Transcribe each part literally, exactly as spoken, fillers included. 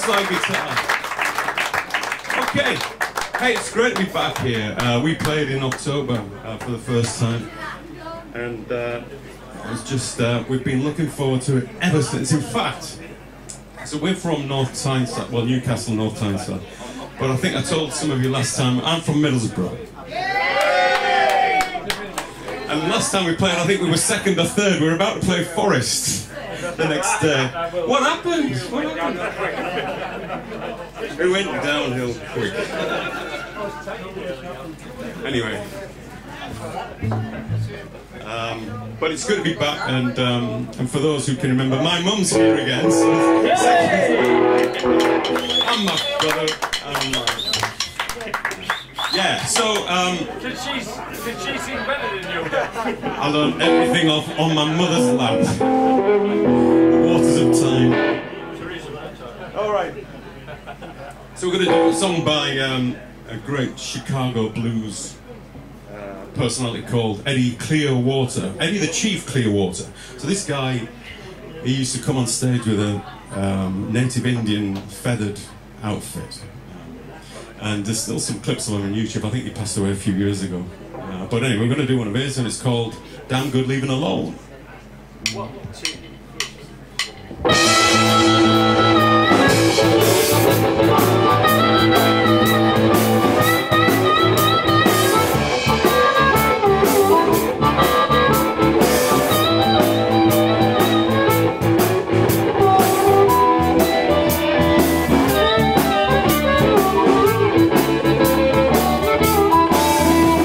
slide guitar. Okay. Hey, it's great to be back here. Uh, we played in October uh, for the first time. And uh, it's just, uh, we've been looking forward to it ever since. In fact, so we're from North Tyneside, well, Newcastle, North Tyneside. But I think I told some of you last time, I'm from Middlesbrough. And last time we played, I think we were second or third. We were about to play Forest the next day. What happened? What happened? We went downhill quick. Anyway. Um, but it's good to be back, and um, and for those who can remember, my mum's here again. So and my brother, and my... Yeah, so... Um, Can she, can she sing better than you? I learned everything off on my mother's lap. The waters of time. Alright. So we're going to do a song by um, a great Chicago blues uh, personality called Eddie Clearwater. Eddie the Chief Clearwater. So this guy, he used to come on stage with a um, native Indian feathered outfit. And there's still some clips of him on YouTube. I think he passed away a few years ago. Uh, but anyway, we're going to do one of his, and it's called Damn Good Leaving Alone. One, two.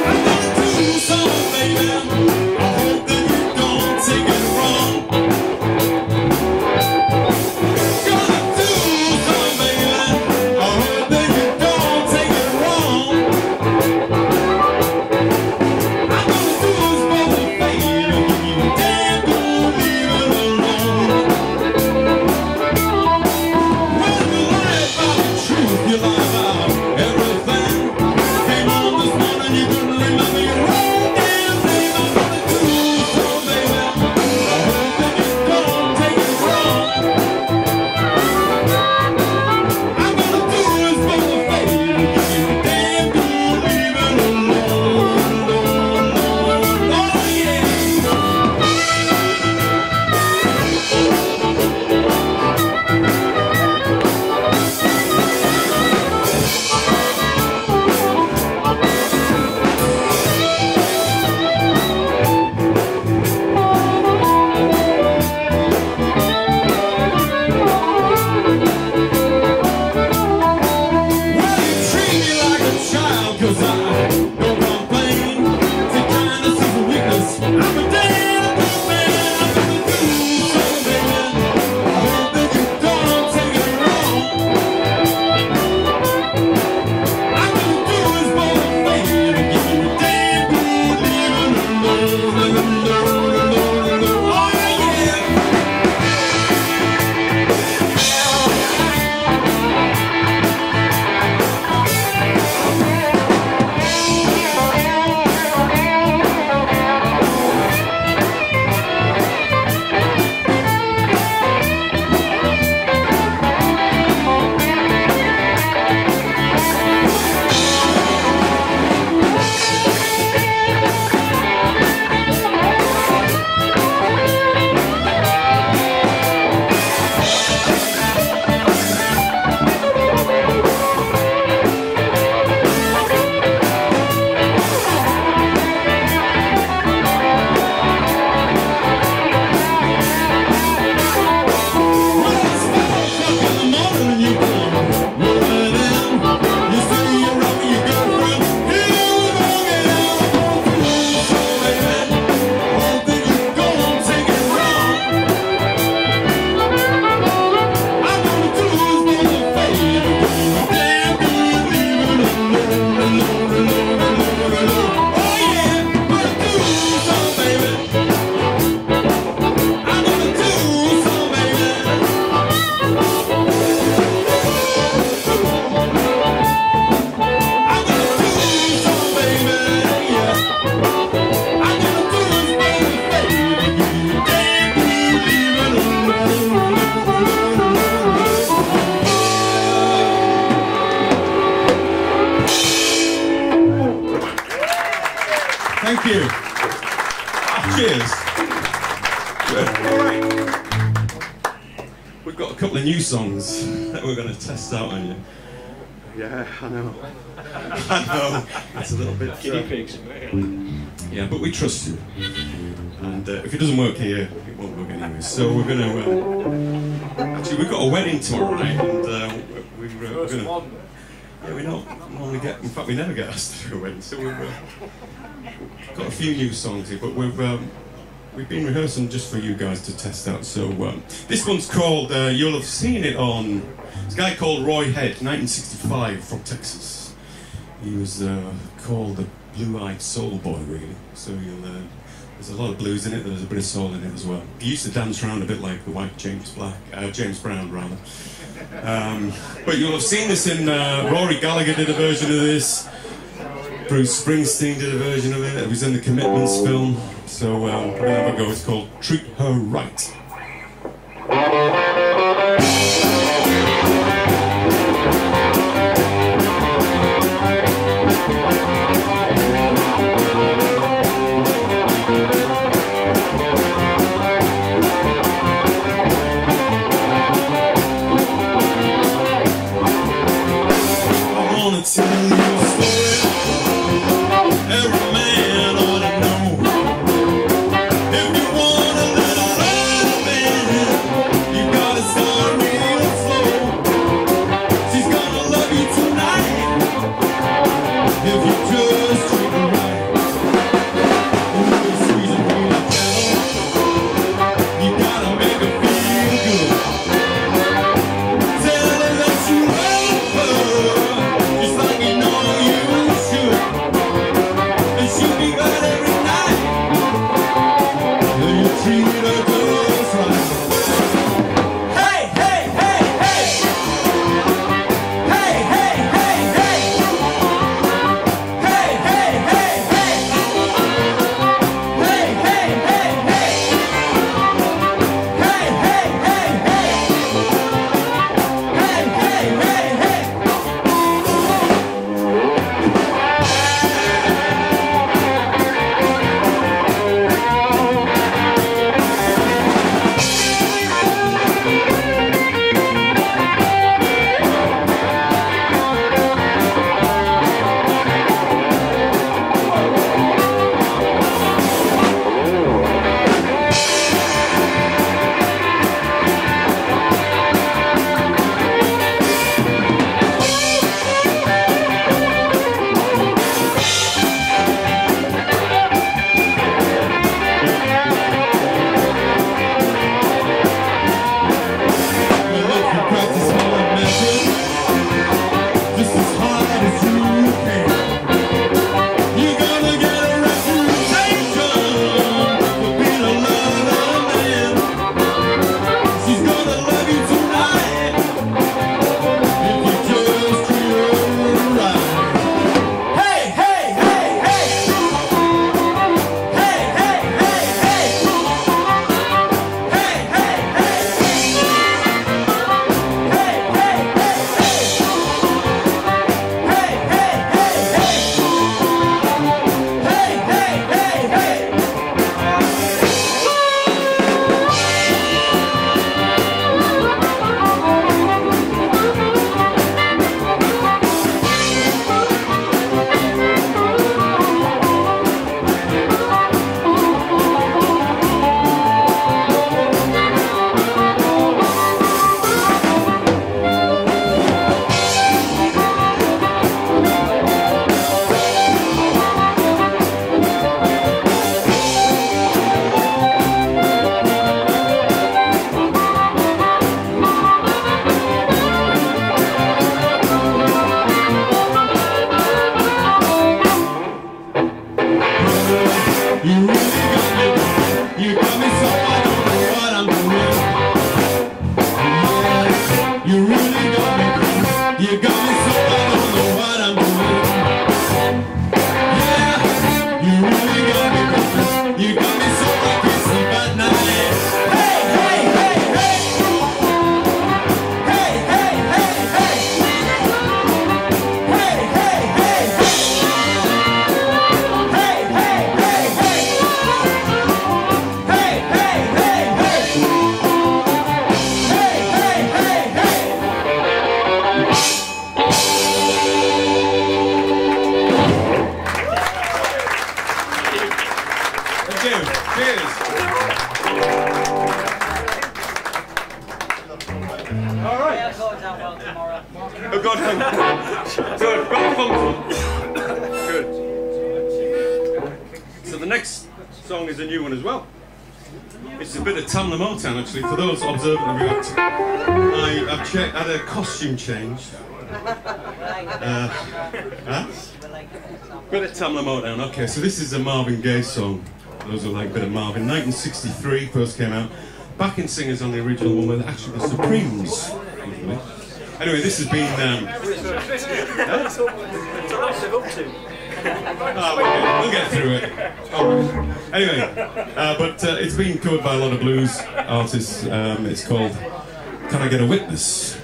I hope that you don't take it wrong. All right. We've got a couple of new songs that we're going to test out on you. Yeah, I know. I know. It's a little bit... Guinea pigs. Yeah, but we trust you. And uh, if it doesn't work here, it won't work anyway. So we're going to... Uh, actually, we've got a wedding tomorrow night, and uh, we, we, uh, we're going to... Yeah, we don't normally get... In fact, we never get asked to do a wedding, so we've uh, got a few new songs here, but we've... Um, We've been rehearsing just for you guys to test out. So um, this one's called, uh, you'll have seen it on, this guy called Roy Head, nineteen sixty-five, from Texas. He was uh, called the Blue-Eyed Soul Boy, really. So you'll, uh, there's a lot of blues in it, there's a bit of soul in it as well. He used to dance around a bit like the white James Black, uh, James Brown, rather. Um, but you'll have seen this in, uh, Rory Gallagher did a version of this. Bruce Springsteen did a version of it. It was in the Commitments film. So um, we're going to have a go. It's called Treat Her Right. I want to tell you a story. Every man ought to know. If you wanna let a love in, you gotta start real slow. She's gonna love you tonight if you just treat her right. Real sweet and real gentle. You gotta make her feel good. Tell her that you love her just like you know you should. And she'll be glad every night that you treat her girls right. Hey, hey, hey, hey! Hey, hey, hey, hey! Hey, hey, hey, hey! Hey, hey, hey, hey! Hey, hey, hey, hey! Hey, hey, hey, hey! Oh, God, good, got funk. Good. So the next song is a new one as well. It's a bit of Tamla Motown, actually. For those observant of react, I, I've che had a costume change. Uh, huh? Bit of Tamla Motown. Okay, so this is a Marvin Gaye song. Those are like a bit of Marvin. nineteen sixty-three first came out. Backing singers on the original one were actually the Supremes. Anyway, this has been. Um, oh, we'll, get, we'll get through it. All right. Anyway, uh, but uh, it's been covered by a lot of blues artists. Um, it's called "Can I Get a Witness?"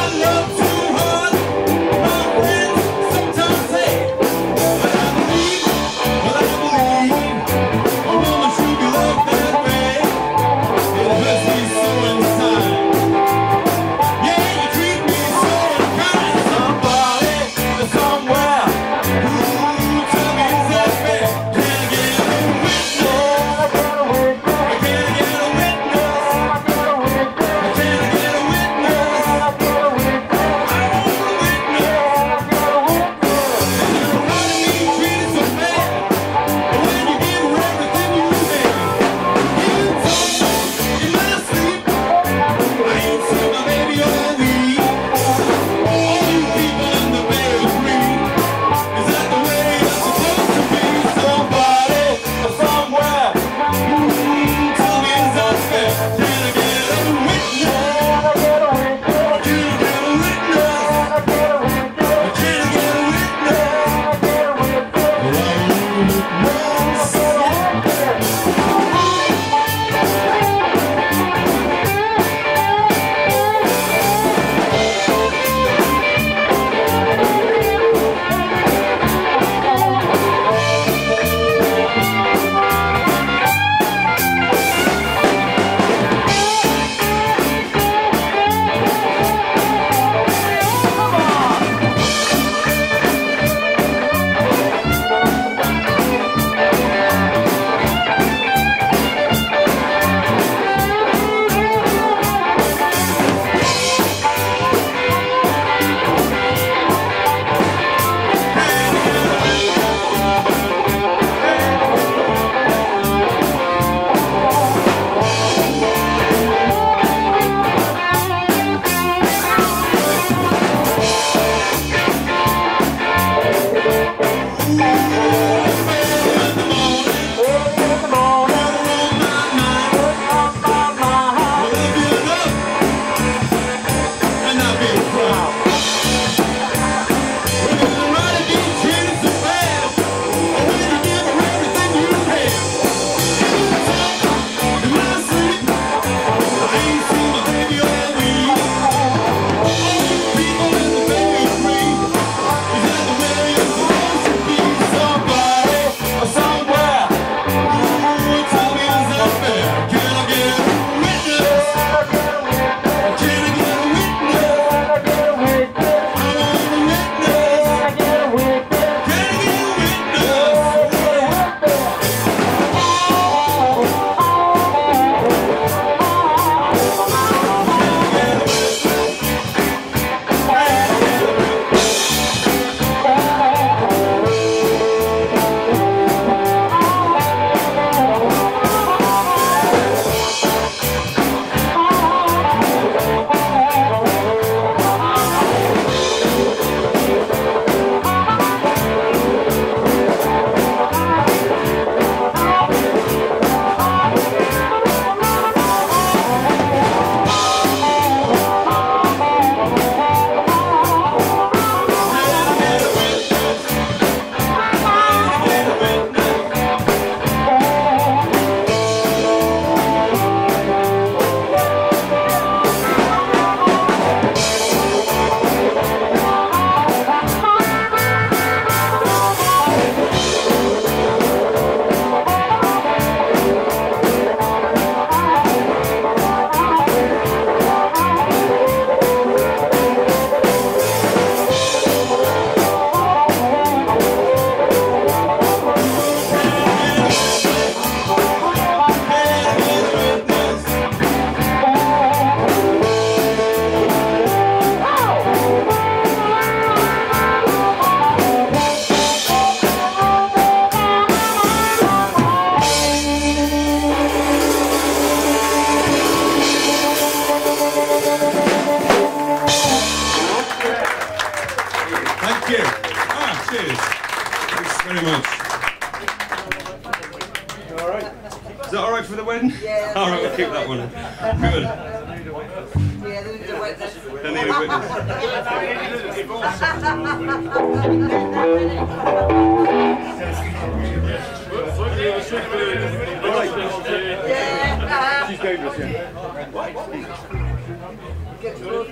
Sometimes say, but I believe very much. All right. Is that all right for the wedding? Yeah. All right, we'll keep that one. Good. Yeah, they need a witness. They need a witness. Yeah. She's dangerous, yeah. Get to know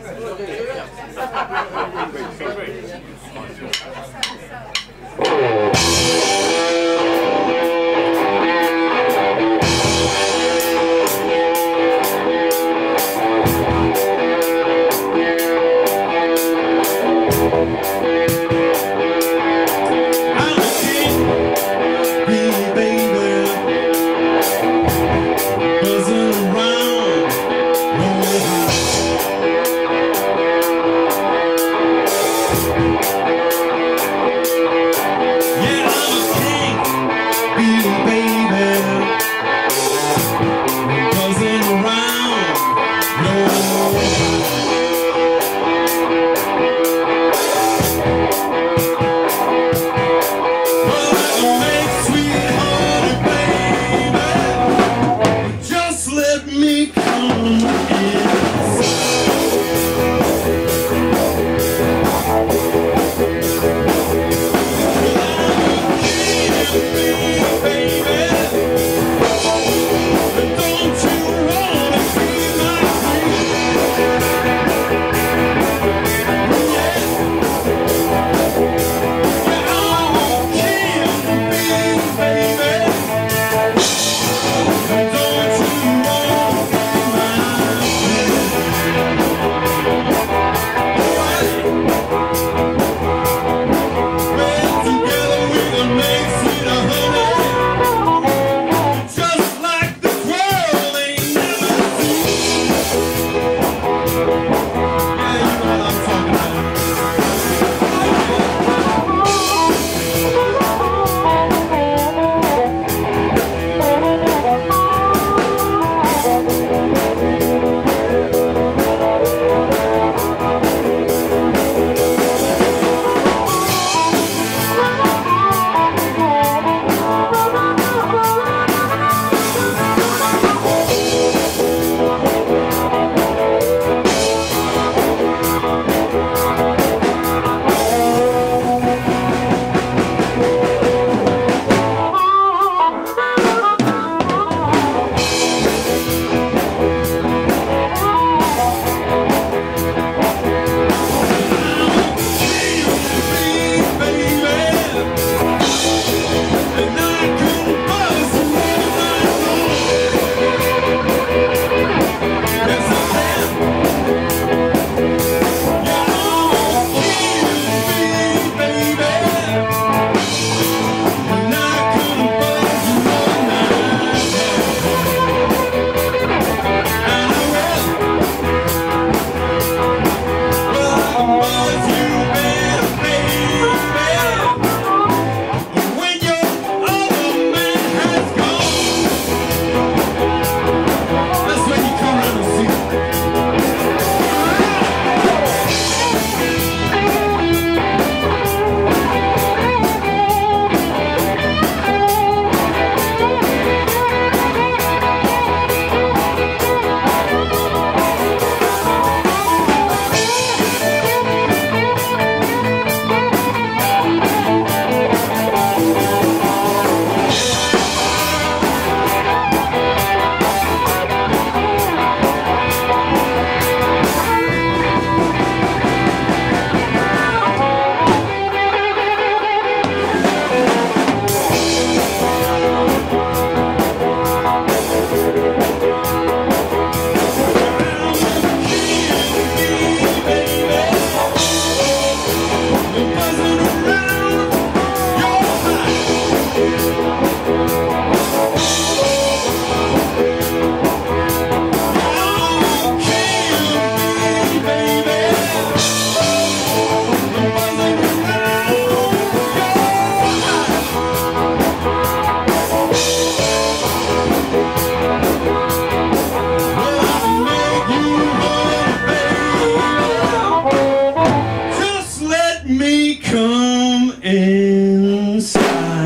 me come inside.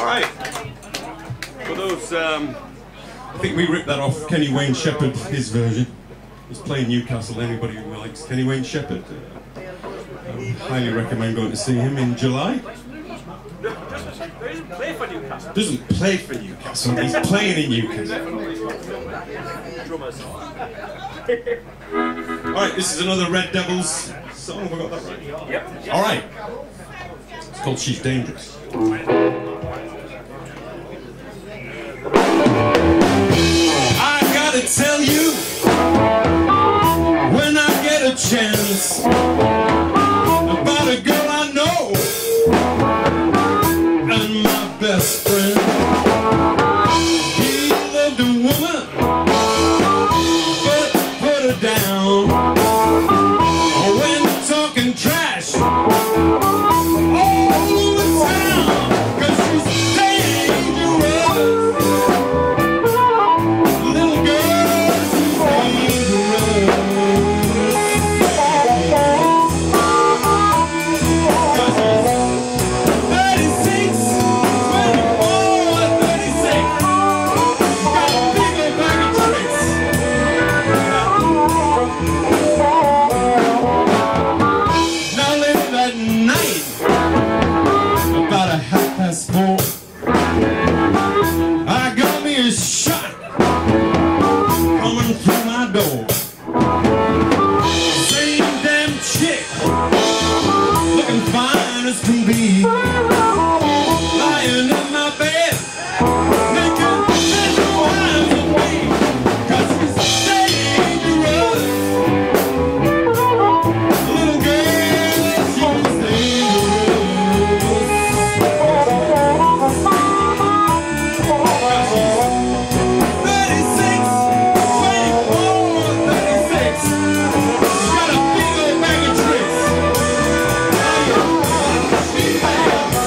All right. For those, um, I think we ripped that off Kenny Wayne Shepherd, his version. He's playing Newcastle. Anybody who likes Kenny Wayne Shepherd, uh, I would highly recommend going to see him in July. Doesn't play for Newcastle. Doesn't play for Newcastle. He's playing in Newcastle. Drummers. All right, this is another Red Devils song. Have I got that right? Yep. All right. It's called She's Dangerous. I gotta tell you, when I get a chance, about a girl I know and my best friend. He loved a woman, but put her down. When talking trash all over town, 'cause she's dangerous. Little girl, she's dangerous. 'Cause she's thirty-six, twenty-four, thirty-six. Got a big old bag of tricks. Now late that night, about a half past four, I got me a shot coming through my door. Same damn chick, looking fine as can be, lying in my bed, making little eyes at me, 'cause she's dangerous. Little girl, she's dangerous. 'Cause she's thirty-six, twenty-four, thirty-six. She's got a big old bag of tricks. She's bad.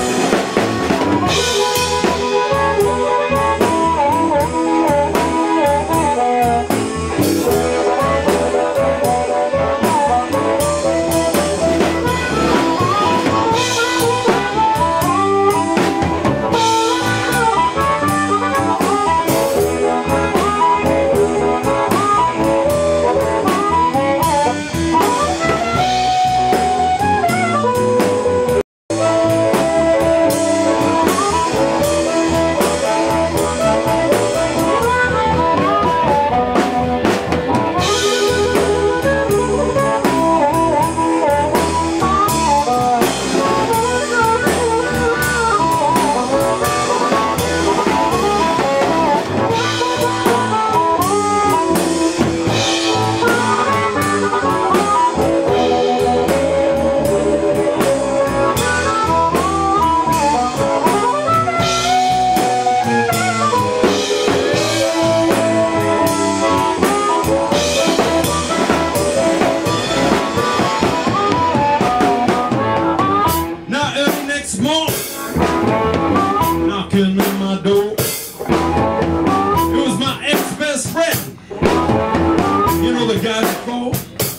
Now early next morning, knocking on my door, it was my ex-best friend. You know the guy before.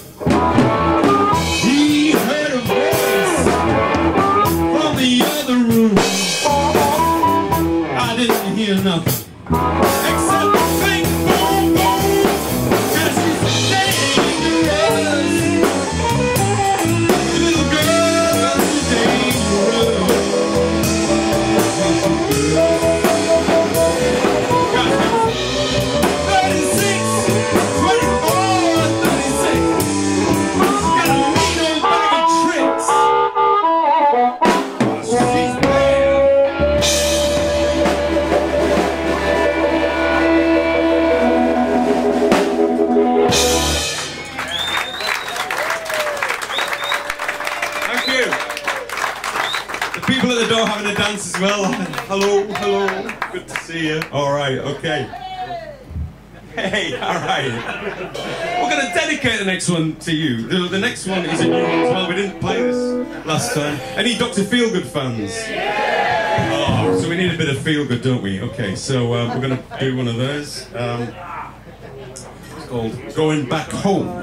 He heard a voice from the other room. I didn't hear nothing except the bang, boom, boom. 'Cause she's dangerous. Little girl, she's dangerous. Got thirty-six, twenty-four, thirty-six. She's got a mean old bag of tricks. She's bad. Thank you. The people at the door having a dance as well. Hello, hello. Good to see you. All right, okay. Hey, all right. We're going to dedicate the next one to you. The, the next one is a new one as well. We didn't play this last time. Any Doctor Feelgood fans? Oh, so we need a bit of feelgood, don't we? Okay, so uh, we're going to do one of those. Um, it's called Going Back Home.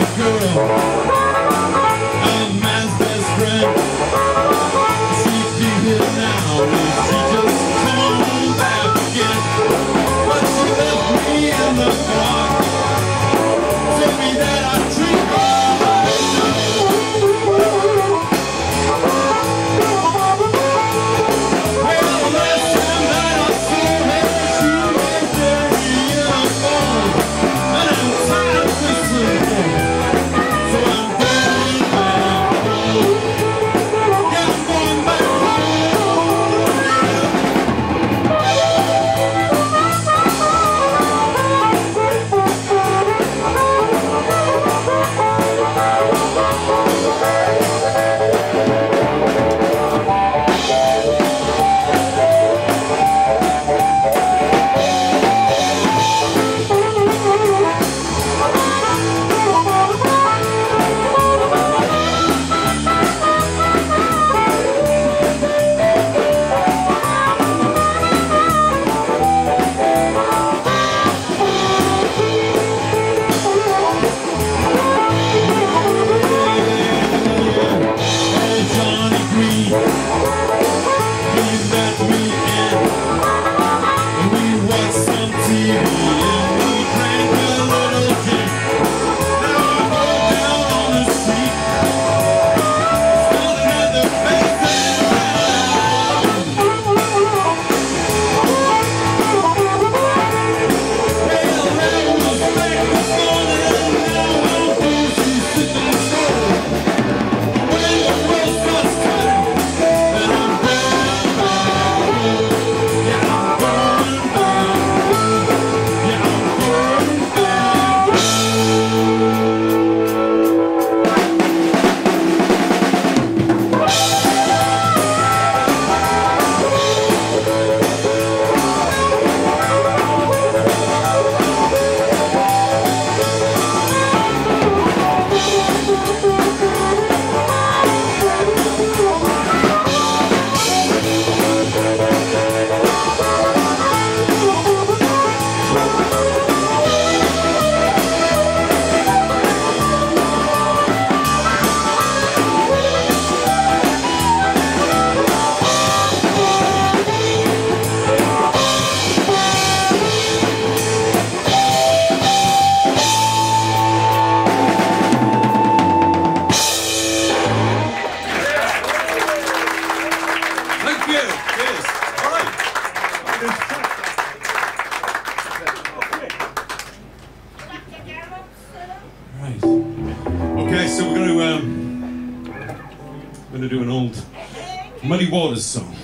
going to do an old Muddy Waters song.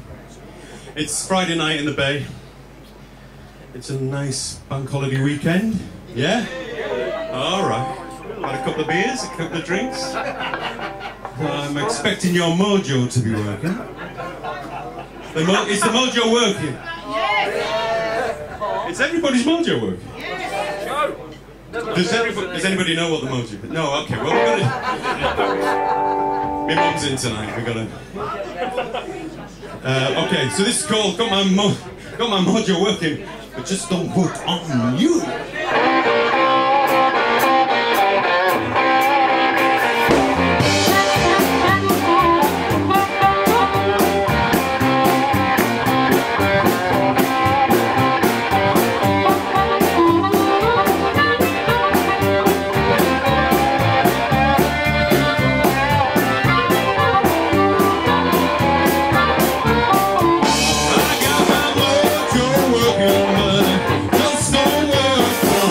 It's Friday night in the Bay. It's a nice bank holiday weekend. Yeah? All right. Had a couple of beers, a couple of drinks. I'm expecting your mojo to be working. The mo is the mojo working? Yes. It's everybody's mojo working? Yes. Does, everybody, does anybody know what the mojo is? No, okay, well we're gonna... My mum's in tonight, we're gonna... Uh, okay, so this is called Got My, mo got my Mojo Working, but just don't work on you. Just don't work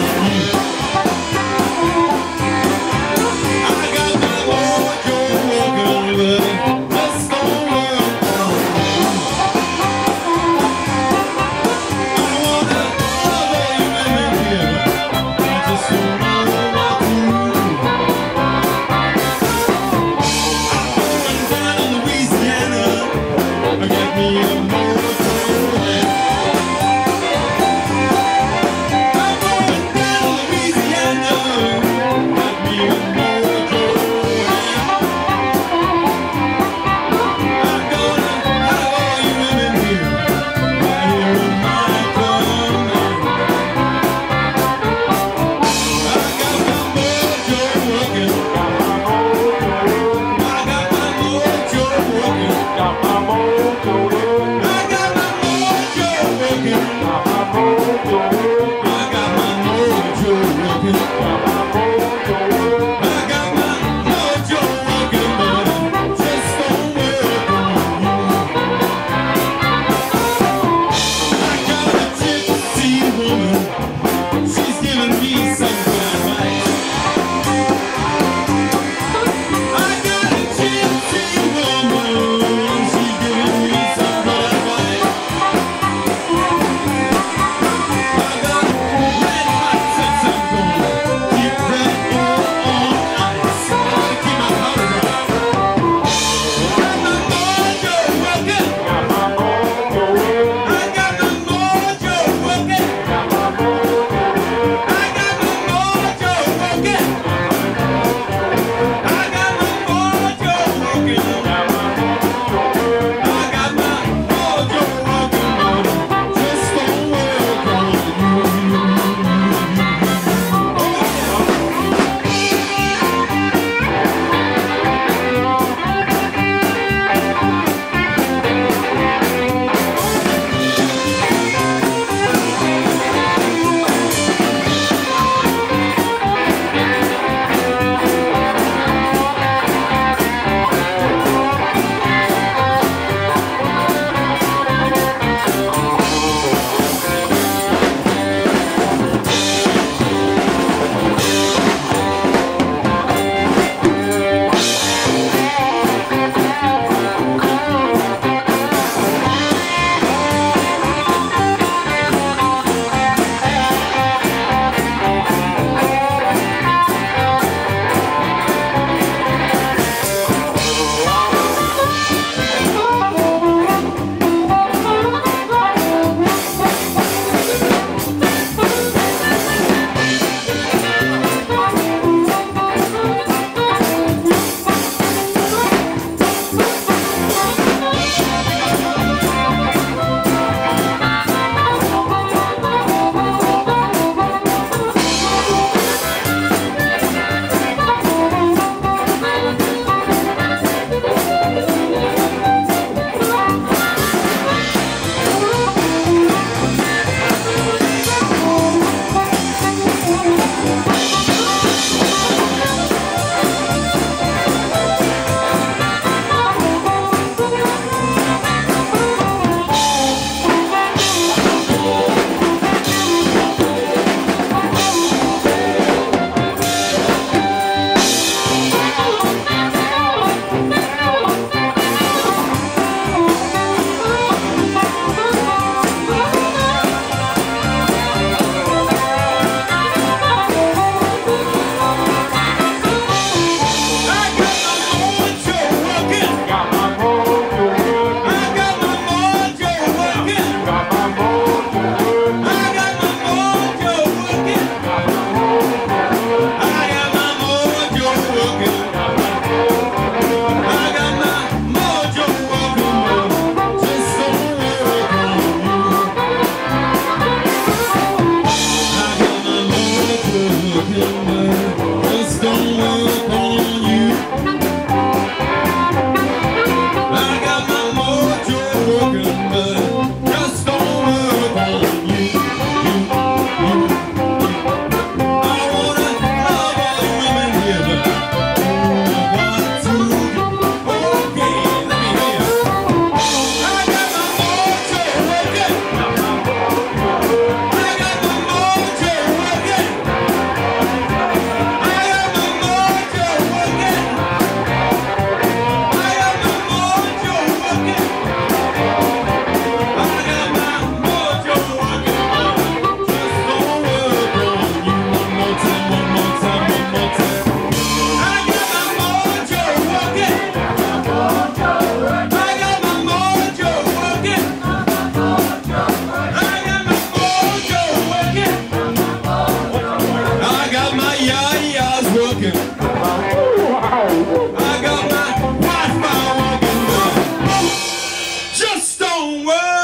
got my Wi-Fi walking up. Just don't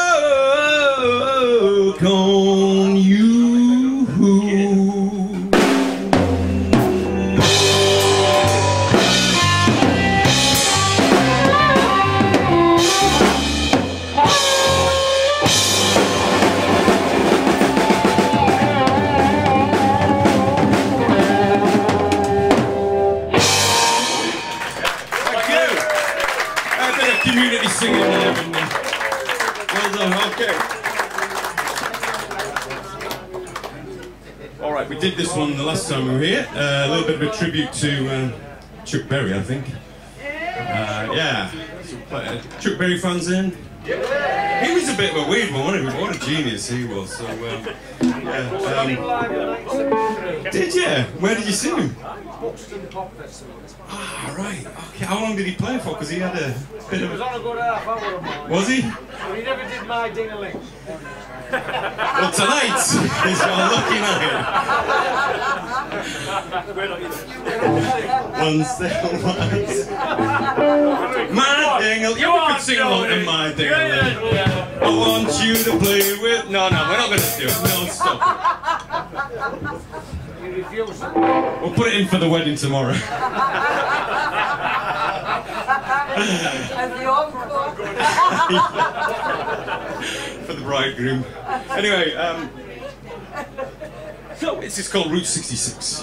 work on you. Community singing there, and uh, well done, okay. All right, we did this one the last time we were here. Uh, a little bit of a tribute to uh, Chuck Berry, I think. Uh, yeah. So, uh, Chuck Berry fans in? He was a bit of a weird one, wasn't he? What a genius he was. So, um, yeah, um, did you? Where did you see him? Ah, right. Okay. How long did he play for? Because he had a bit of. He was on a good half hour of mine. Was he? But he never did my ding-a-ling. Well, tonight is your lucky night. One step once. My dingle. You could sing along to my dingle. I want you to play with. No, no, we're not going to do it. No, stop. We'll put it in for the wedding tomorrow. For the bridegroom. Anyway, um, so this is called Route sixty-six.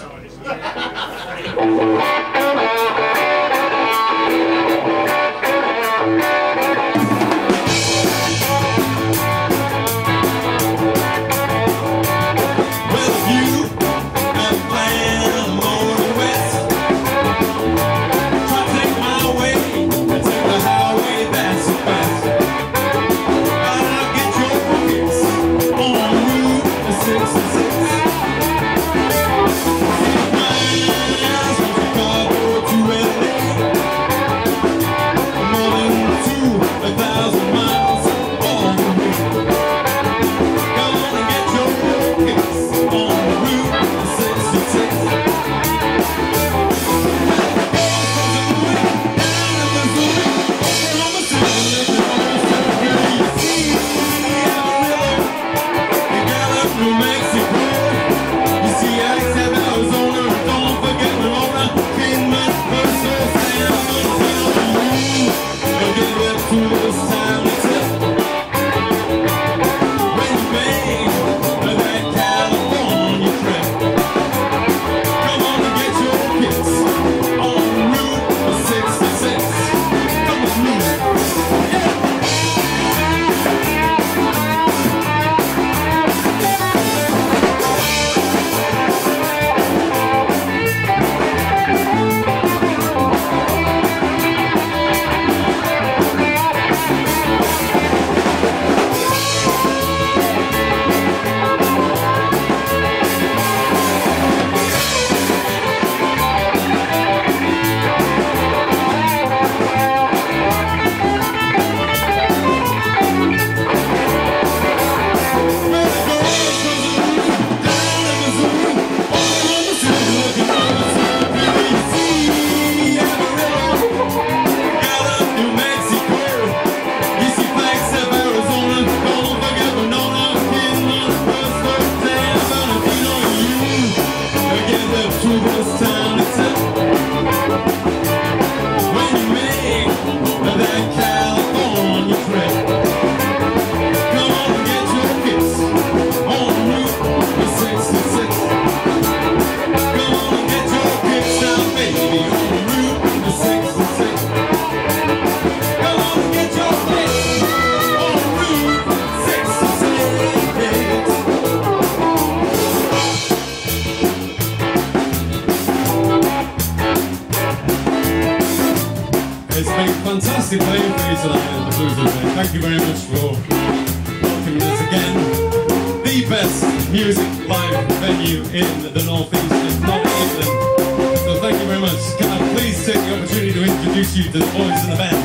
Fantastic playing for you tonight at the Blues Event. Thank you very much for welcoming us again. The best music live venue in the North East, if not England. So thank you very much. Can I please take the opportunity to introduce you to the boys in the band?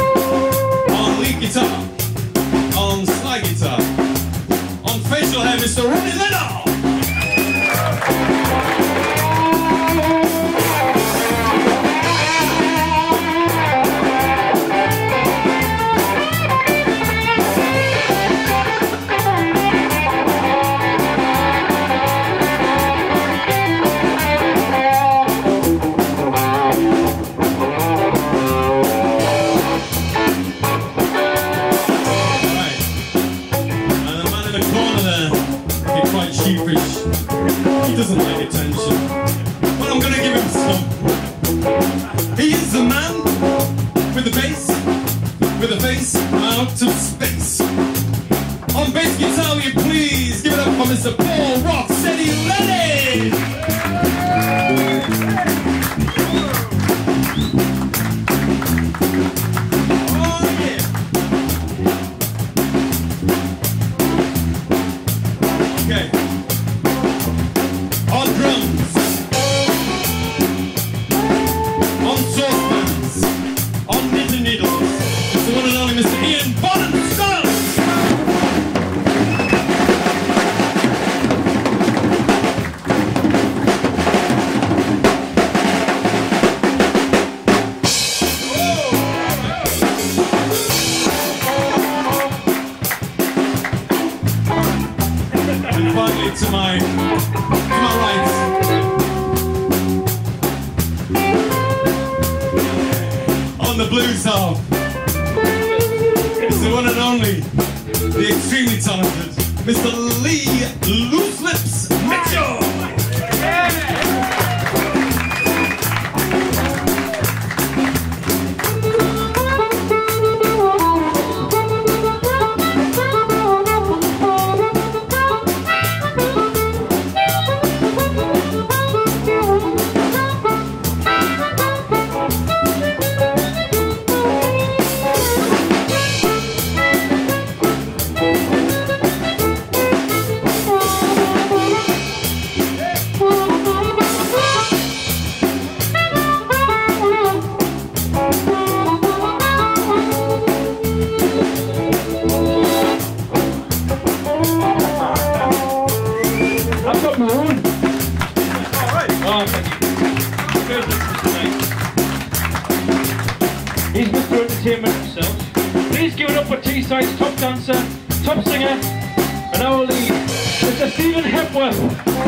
On lead guitar, on slide guitar, on facial hair, Mister Ronnie Lennon! Mister Paul Rocksteady Lenny! Oh yeah! Okay. On drums, on saucepans, on knitting needles, it's the one and only Mister Ian Bonham-Stone! And finally to my, to my right, on the blues harp, it's the one and only, the extremely talented Mister Lee Loose Lips Mitchell! I've got my own. All right. Oh, thank you. Good, Mister Knight. He's Mister Entertainment himself. Please give it up for Teesside's top dancer, top singer, and our lead, Mister Stephen Hepworth.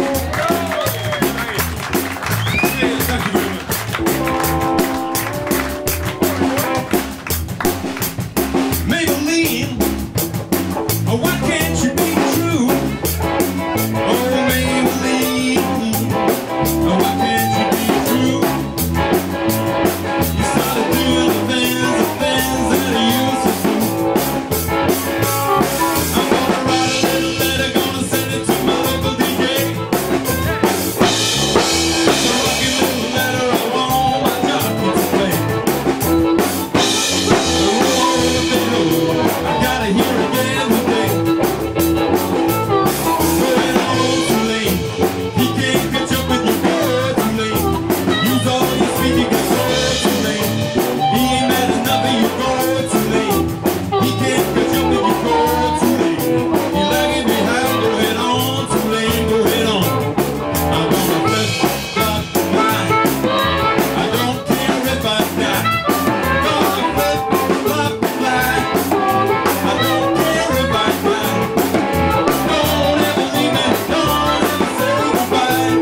Maybelline, oh, why can't you be true? Oh, Maybelline, oh, why can't you be true? You started doing the things, the things that you used to do. I'm gonna write a little letter, gonna send it to my local D J. It's a rocky little letter I want all my jockeys to play. I gotta hear again today. Going on too late. He can't catch up with your girl too late. Use all your speed, you get sore too late. He ain't mad at nothing, you go too late. He can't catch up with your girl too late. He lagging behind, go head on too late, go head on. I'm gonna flip, flop, fly. I don't care if I die. Gonna flip, flop, fly. I don't care if I cry. Don't ever leave me, don't ever say goodbye.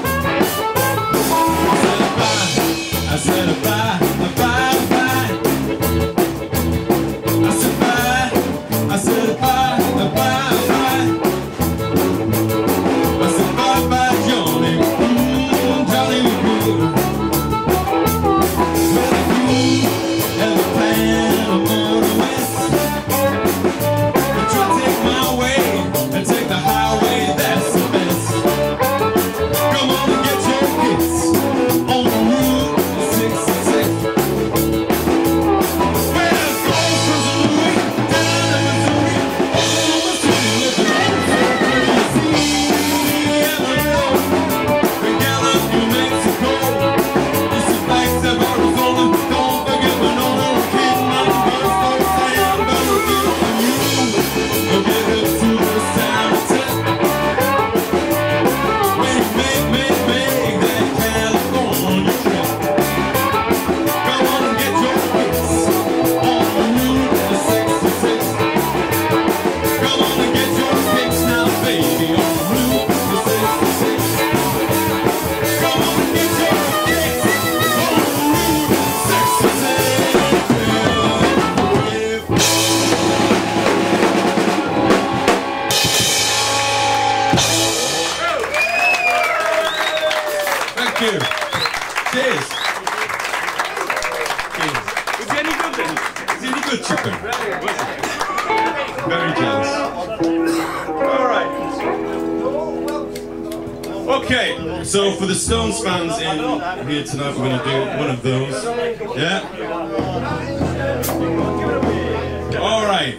I said bye, I said bye, bye, bye. I said bye, I said bye, bye, bye. I said bye, bye, Johnny, mm, Johnny was good. Well, if you have a plan of going west, but you take my way and take the highway, that's the best. Come on and get your kicks on Route sixty-six. Well, go from Saint Louis down to Missouri, Oklahoma City, looking at the Amarillo, and Gallup, New Mexico. You see flags of Arizona, don't forget Winona, Kid Mountain, Barstow, Sam, Bernardino, and you. We'll get up to the sound of tech. Make, make, make, make that California trip. Come on and get your fix on Route sixty-six. Come on and get your fix now, baby, on Route sixty-six. Come on and get your fix on Route sixty-six. Thank you. Cheers. Cheers. Is he any good then? Is he any good, Chicken? Very jealous. All right. Okay, so for the Stones fans in here tonight, we're going to do one of those. Yeah? All right.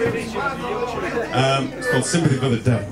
Um, it's called Sympathy for the Devil.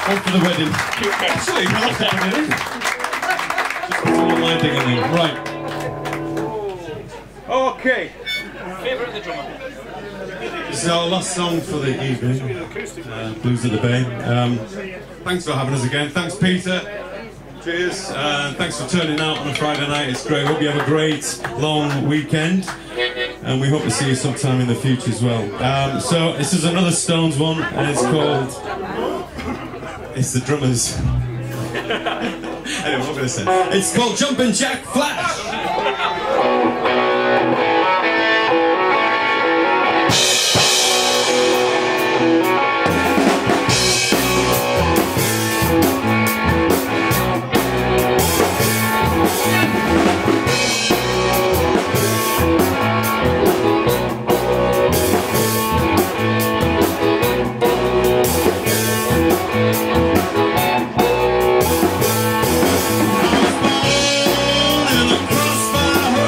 One for the wedding. Actually, we'll have to put it in. Just all my digging in. Right. Okay. Favourite of the drummer. This is our last song for the evening. Uh, Blues of the Bay. Um, thanks for having us again. Thanks, Peter. Cheers. Uh, thanks for turning out on a Friday night. It's great. Hope you have a great long weekend. And we hope to see you sometime in the future as well. Um, so this is another Stones one, and it's called... It's the Drummers. Anyway, what am I going to say? It's called Jumpin' Jack Flash. In the crossfire.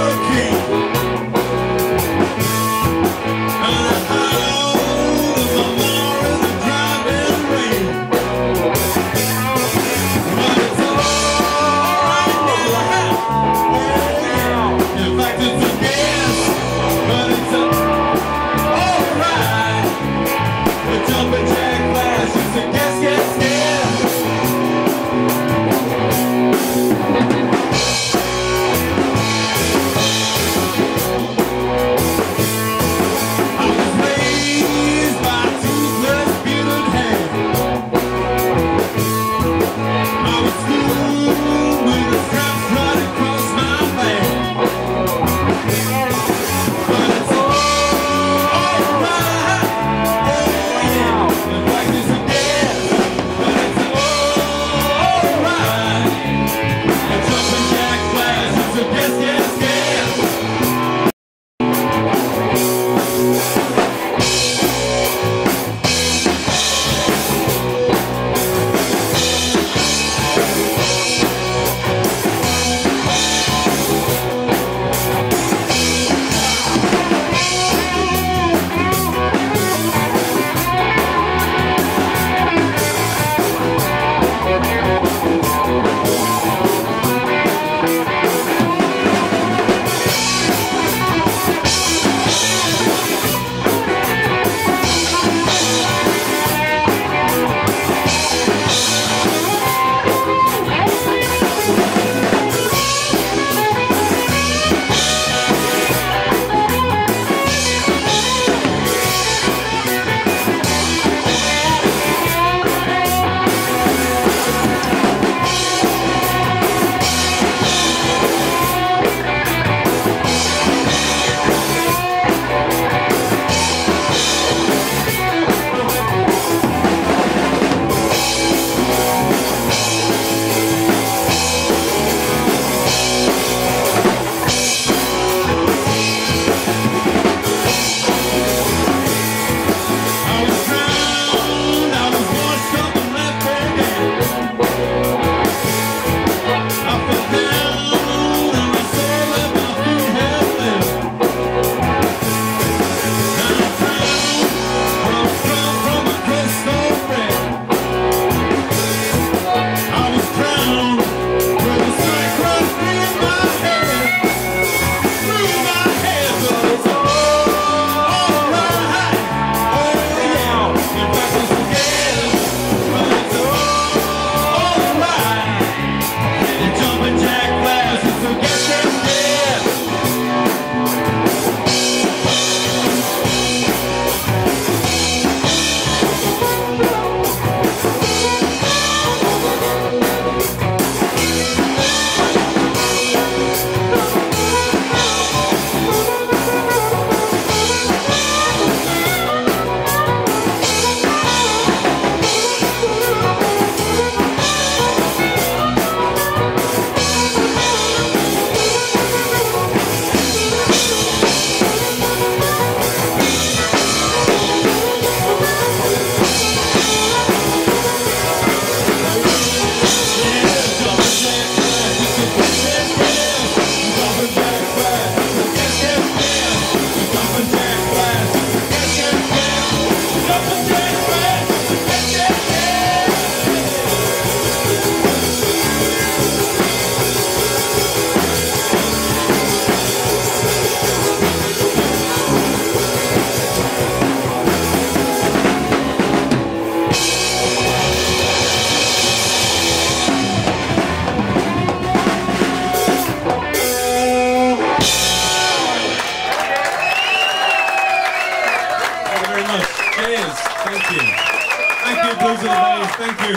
Hey, thank you.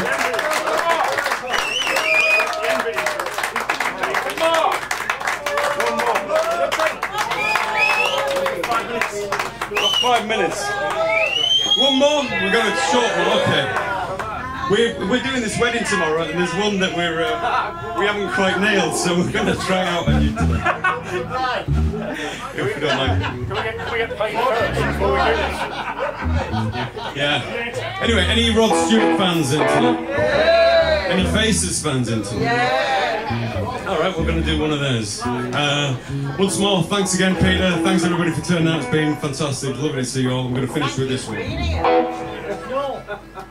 Five minutes. One more. We're going to short one. Okay. We're we're doing this wedding tomorrow, and there's one that we're uh, we haven't quite nailed, so we're going to try out on you today. If you don't mind. Can we get, can we get paid first before we do this? Yeah. Anyway, any Rod Stewart fans in tonight? Any Faces fans in tonight? All right, we're going to do one of those. Uh, once more, thanks again, Peter. Thanks everybody for turning out. It's been fantastic. Lovely to see you all. I'm going to finish with this one.